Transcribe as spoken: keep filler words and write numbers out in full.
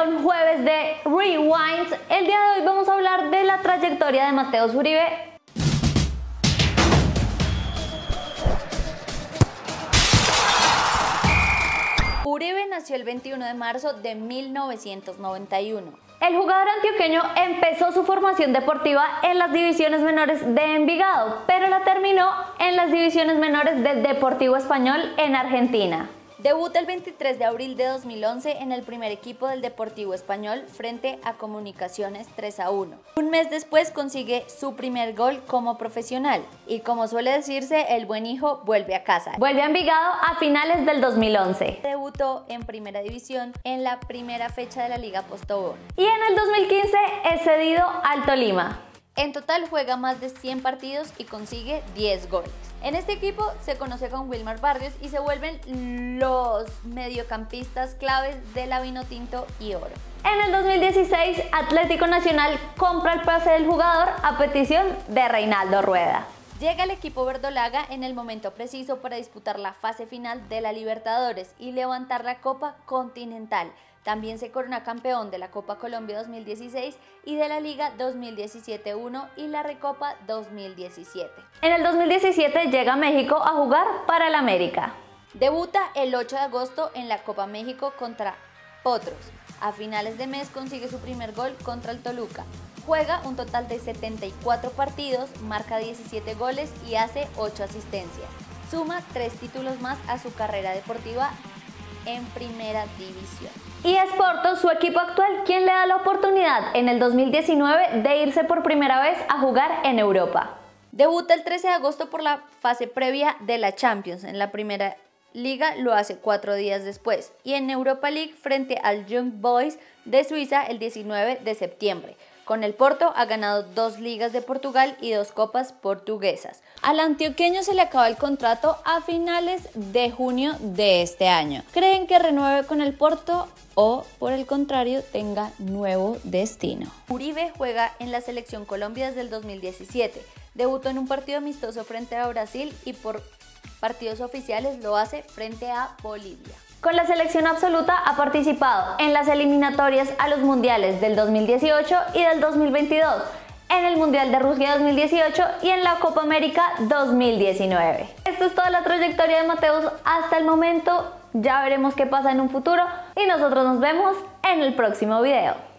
a un jueves de Rewinds. El día de hoy vamos a hablar de la trayectoria de Mateus Uribe. Uribe nació el veintiuno de marzo de mil novecientos noventa y uno. El jugador antioqueño empezó su formación deportiva en las divisiones menores de Envigado, pero la terminó en las divisiones menores del Deportivo Español en Argentina. Debuta el veintitrés de abril de dos mil once en el primer equipo del Deportivo Español frente a Comunicaciones tres a uno. Un mes después consigue su primer gol como profesional y, como suele decirse, el buen hijo vuelve a casa. Vuelve a Envigado a finales del dos mil once. Debutó en Primera División en la primera fecha de la Liga Postobón. Y en el dos mil quince es cedido al Tolima. En total juega más de cien partidos y consigue diez goles. En este equipo se conoce con Wilmar Barrios y se vuelven los mediocampistas claves de la Vinotinto y Oro. En el dos mil dieciséis, Atlético Nacional compra el pase del jugador a petición de Reinaldo Rueda. Llega el equipo verdolaga en el momento preciso para disputar la fase final de la Libertadores y levantar la Copa Continental. También se corona campeón de la Copa Colombia dos mil dieciséis y de la Liga dos mil diecisiete uno y la Recopa dos mil diecisiete. En el dos mil diecisiete llega a México a jugar para el América. Debuta el ocho de agosto en la Copa México contra Potros. A finales de mes consigue su primer gol contra el Toluca. Juega un total de setenta y cuatro partidos, marca diecisiete goles y hace ocho asistencias. Suma tres títulos más a su carrera deportiva en Primera División. Y es Porto, su equipo actual, quien le da la oportunidad en el dos mil diecinueve de irse por primera vez a jugar en Europa. Debuta el trece de agosto por la fase previa de la Champions. En la Primera Liga lo hace cuatro días después y en Europa League frente al Young Boys de Suiza el diecinueve de septiembre. Con el Porto ha ganado dos ligas de Portugal y dos copas portuguesas. Al antioqueño se le acaba el contrato a finales de junio de este año. ¿Creen que renueve con el Porto o, por el contrario, tenga nuevo destino? Uribe juega en la Selección Colombia desde el dos mil diecisiete. Debutó en un partido amistoso frente a Brasil y por partidos oficiales lo hace frente a Bolivia. Con la selección absoluta ha participado en las eliminatorias a los mundiales del dos mil dieciocho y del dos mil veintidós, en el Mundial de Rusia dos mil dieciocho y en la Copa América dos mil diecinueve. Esto es toda la trayectoria de Mateus hasta el momento. Ya veremos qué pasa en un futuro y nosotros nos vemos en el próximo video.